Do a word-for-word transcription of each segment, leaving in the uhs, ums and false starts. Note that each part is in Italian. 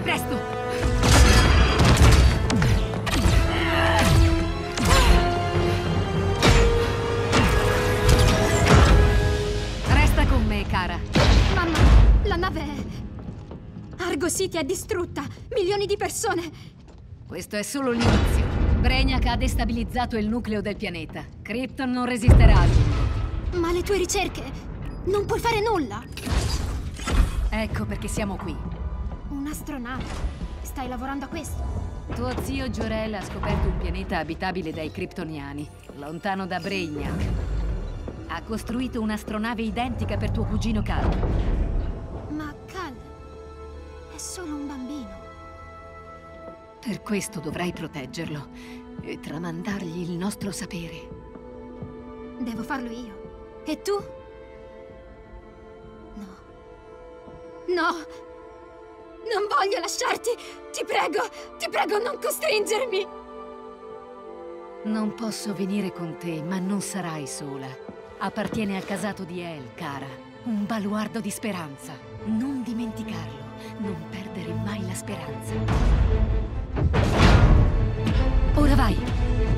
presto! Resta con me, cara. Mamma, la nave è... Argo City è distrutta! Milioni di persone! Questo è solo l'inizio. Brainiac ha destabilizzato il nucleo del pianeta. Krypton non resisterà a lungo. Ma le tue ricerche... non puoi fare nulla! Ecco perché siamo qui. Un'astronave. Stai lavorando a questo? Tuo zio Jor-El ha scoperto un pianeta abitabile dai kryptoniani, lontano da Brainiac. Ha costruito un'astronave identica per tuo cugino Cal. Ma Cal... è solo un bambino. Per questo dovrai proteggerlo e tramandargli il nostro sapere. Devo farlo io. E tu? No. No! Non voglio lasciarti! Ti prego! Ti prego, non costringermi! Non posso venire con te, ma non sarai sola. Appartiene al casato di El, cara. Un baluardo di speranza. Non dimenticarlo. Non perdere mai la speranza. Ora vai!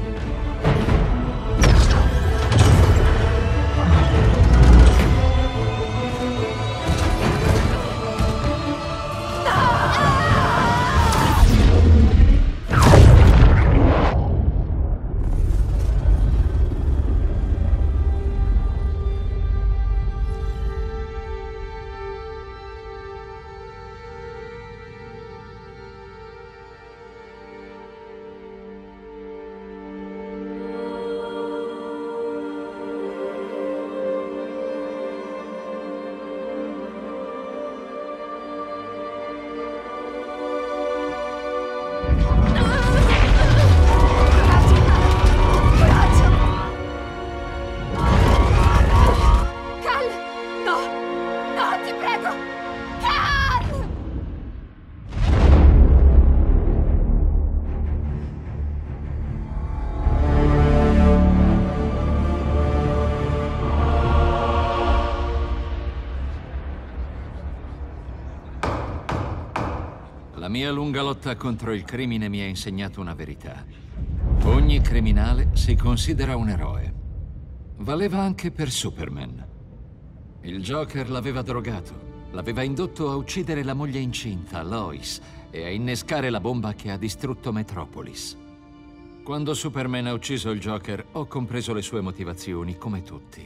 La mia lunga lotta contro il crimine mi ha insegnato una verità. Ogni criminale si considera un eroe. Valeva anche per Superman. Il Joker l'aveva drogato, l'aveva indotto a uccidere la moglie incinta, Lois, e a innescare la bomba che ha distrutto Metropolis. Quando Superman ha ucciso il Joker, ho compreso le sue motivazioni, come tutti.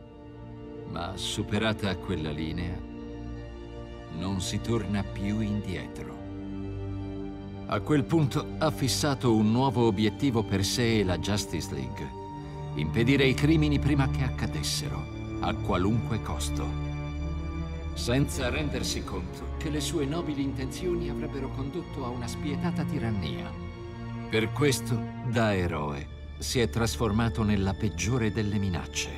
Ma superata quella linea, non si torna più indietro. A quel punto ha fissato un nuovo obiettivo per sé e la Justice League: impedire i crimini prima che accadessero, a qualunque costo, senza rendersi conto che le sue nobili intenzioni avrebbero condotto a una spietata tirannia. Per questo, da eroe, si è trasformato nella peggiore delle minacce.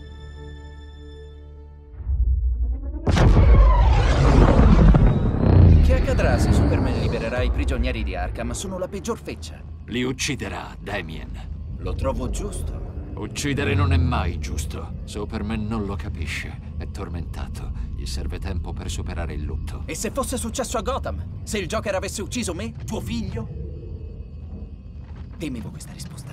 Che accadrà se Superman libererà i prigionieri di Arkham? Sono la peggior feccia. Li ucciderà, Damien. Lo trovo giusto. Uccidere non è mai giusto. Superman non lo capisce. È tormentato. Gli serve tempo per superare il lutto. E se fosse successo a Gotham? Se il Joker avesse ucciso me? Tuo figlio? Temevo questa risposta.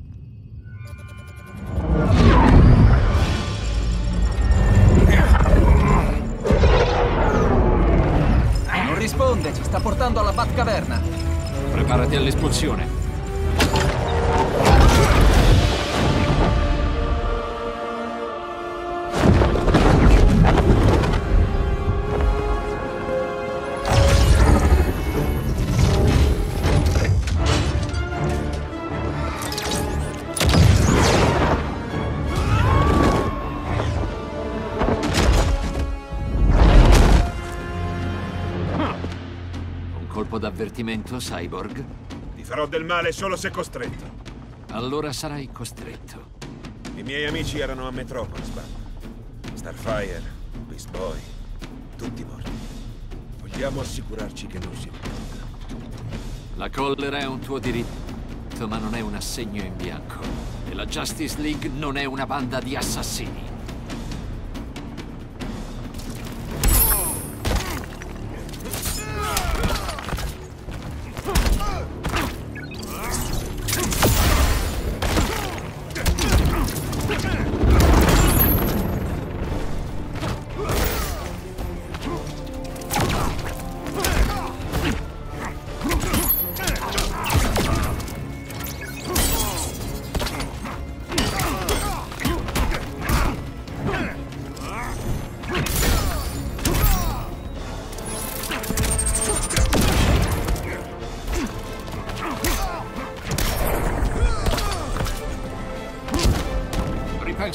Non risponde, ci sta portando alla Batcaverna. Preparati all'espulsione. D'avvertimento, Cyborg? Ti farò del male solo se costretto. Allora sarai costretto. I miei amici erano a Metropolis, Batman. Starfire, Beast Boy, tutti morti. Vogliamo assicurarci che non si ripeta. La collera è un tuo diritto, ma non è un assegno in bianco. E la Justice League non è una banda di assassini.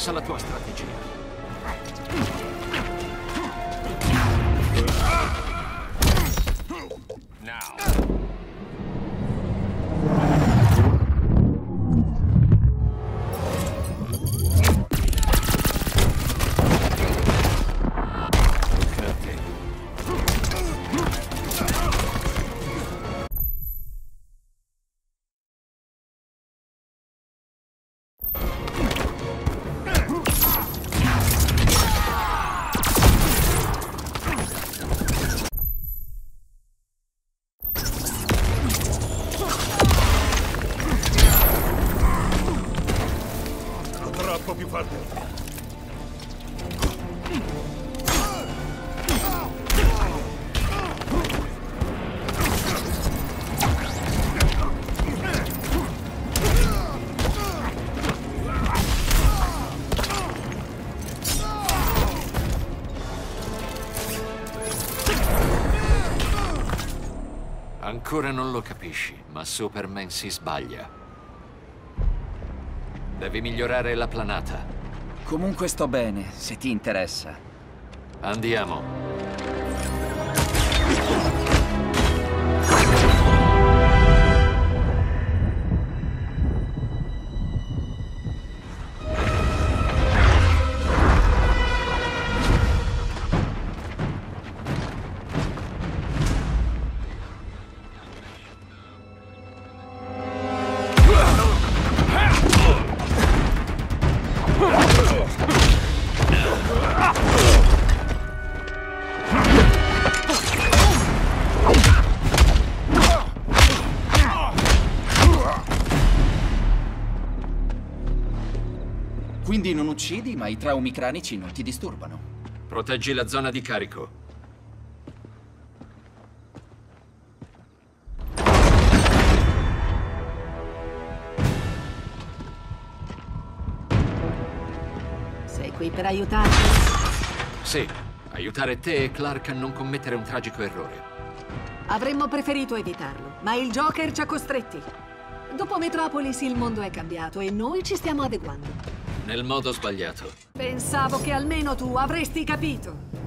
Pensa alla tua strategia. Più forte. Ancora non lo capisci, ma Superman si sbaglia. Devi migliorare la planata. Comunque sto bene, se ti interessa. Andiamo. Quindi non uccidi, ma i traumi cranici non ti disturbano. Proteggi la zona di carico. Sei qui per aiutarmi? Sì, aiutare te e Clark a non commettere un tragico errore. Avremmo preferito evitarlo, ma il Joker ci ha costretti. Dopo Metropolis il mondo è cambiato e noi ci stiamo adeguando. Nel modo sbagliato. Pensavo che almeno tu avresti capito.